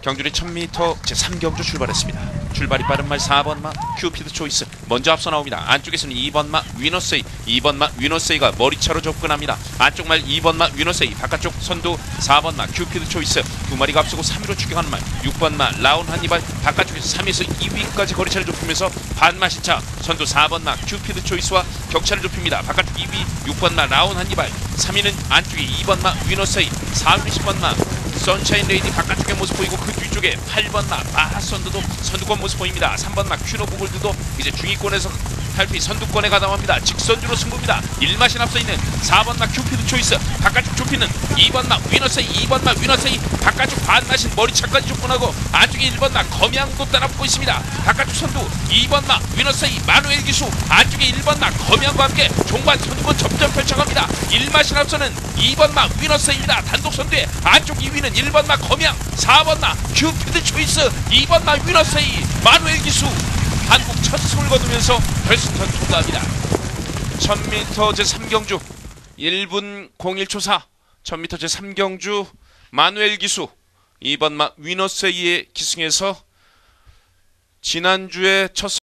경주리 1000m 제3경주 출발했습니다. 출발이 빠른 말 4번 마 큐피드 초이스 먼저 앞서 나옵니다. 안쪽에서는 2번 마 위너세이, 2번 마 위너세이가 머리차로 접근합니다. 안쪽 말 2번 마 위너세이, 바깥쪽 선두 4번 마 큐피드 초이스 두 마리가 앞서고 3위로 추격하는 말 6번 마 라운 한니발, 바깥쪽에서 3위에서 2위까지 거리차를 좁히면서 반마신차 선두 4번 마 큐피드 초이스와 격차를 좁힙니다. 바깥쪽 2위 6번 마 라운 한니발, 3위는 안쪽에 2번 마 위너세이, 4위 10번 마 선샤인 레이디 바깥쪽에 모습 보이고 그 뒤쪽에 8번 마 마하선두도 선두권 모습 보입니다. 3번 마 큐노브 골드도 이제 중위권에서 탈피 선두권에 가담합니다. 직선주로 승부입니다. 1마신 앞서 있는 4번 마 큐피드 초이스, 바깥쪽 좁히는 2번 마 위너세이, 2번 마 위너세이 바깥쪽 반마신 머리차까지 접근하고 안쪽에 1번 마 검양도 따라붙고 있습니다. 바깥쪽 선두 2번 마 위너세이 마누엘 기수, 안쪽에 1번 마 검양과 함께 종반 선두권 접전 펼쳐갑니다. 1마신 앞서는 2번 마 위너세이입니다. 단독 선두에 안쪽 2위는 1번 마 검양, 4번 마 큐피드 초이스, 2번 마 위너세이 마누엘 기수 한국 첫 승을 거두면서 결승선 통과합니다. 1000m 제3경주 1분 01초 4 1000m 제3경주 마누엘 기수 2번 마 위너세이의 기승에서 지난주에 첫